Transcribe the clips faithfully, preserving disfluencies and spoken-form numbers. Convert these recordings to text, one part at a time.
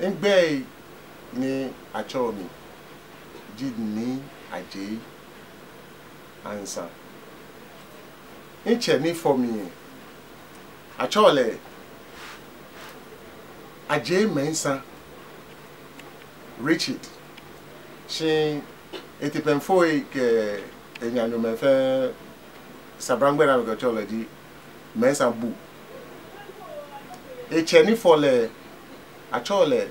Ngbe ni acho mi did ni Adjei Ansah. Inche ni for me acho le Adjei mensa Richard she etipenfo ke enyanyo mefe sabrangbe na go chola di mensa bu eche ni for le acho le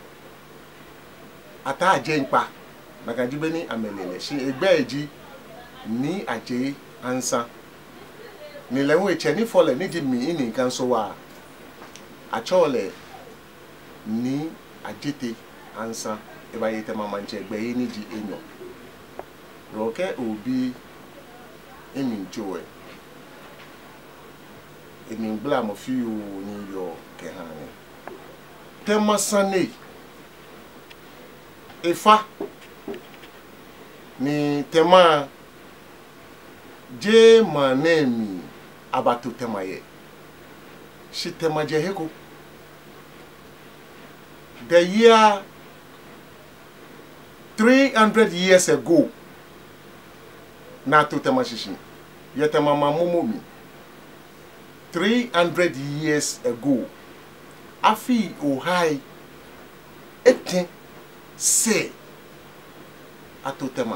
ata Adjei npa maka jibeni amelele shi egbe eji ni Adjei Ansah ni lewo eche ni for le ni di mi ini kan so wa acho le ni Adjei Ansah eba yete mama nche egbe ni di enyo roke obi emi njoe emi ngla mo fiu ni yo ke hane Tema sane efa ni Tema je manemi abatu Tema ye shi Tema je heko the year three hundred years ago na to Tema shishi ye Tema mamumomi three hundred years ago afi ohai eten se ato Tema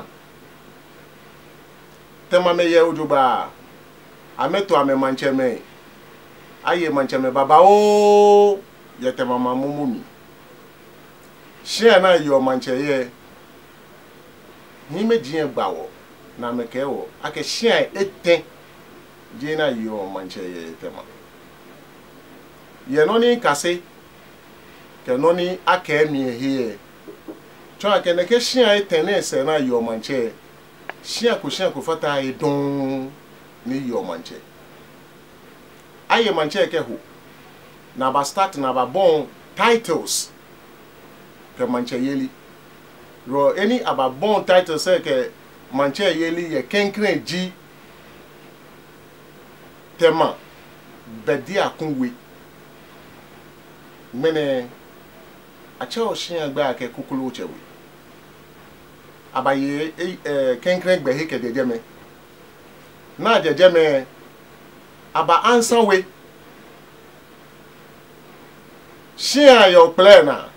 Tema me ye ojoba ameto ame mancheme aye mancheme baba o ye Tema mamumomi share na yo manche ye ni me jin gbawo na me ke wo ake share eten je na yo manche ye Tema ye no ni kase ke no ni ake mi here cho ake ne ke share eten na se na yo manche share ko share ko fata e don ni yo manche aye manche ke ho na ba start na ba bon titles ke manche yeli ro any aba bon title say ke manche yeli ye kenkren ji Tema bedi akunwe mene acha oshin agba ke kukulu chewe abaye eh kenkren gbe heke dejeme na dejeme aba Ansah we share your plan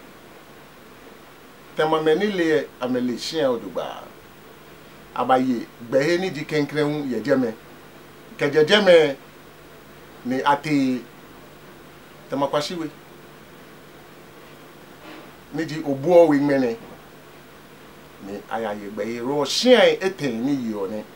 Tema menile amele share odugba abaye gbe ni di kenkren ye jeme ke jejeme ni ati Tema kwashiwe ni di obuo we mene ni ayaye gbe ro share eten ni yo ni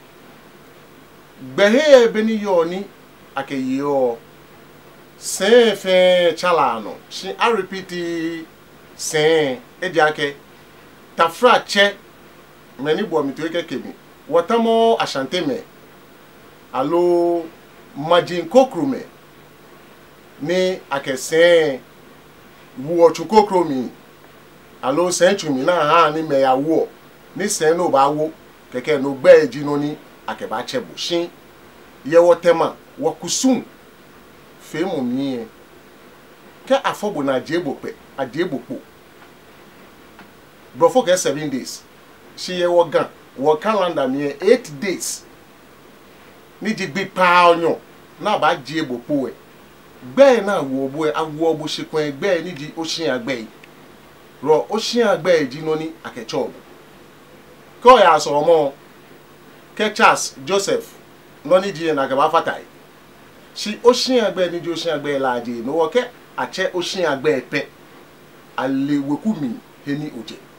gbe he be ni yo ni ake yo se fe chalano shi a repeat se edi ake tafra che meni bo mi to eke kemi watamo ashante me alo majin kokrume ni ake se wo chukokro mi alo se chumi na ha ni me ya wo ni se no ba wo keke no gbe eji no ni ake ba chebu shin ye wo Tema wo kusum fe mo mi ke afobo na Adjei bope Adjei bopo bro for get seven days she ye wo gan wo calendar mi eight days ni di gbe pa onyo na ba Adjei bopo e gbe na wo bo e awo bo se kun gbe ni di oshin agbe ro oshin agbe ji no ni akecho ko ya so mo ke Charles Joseph no ni di na ke ba fatai si oshin agbe ni di oshin agbe la Adjei no wo ke ache oshin agbe pe ale wekumi heni oje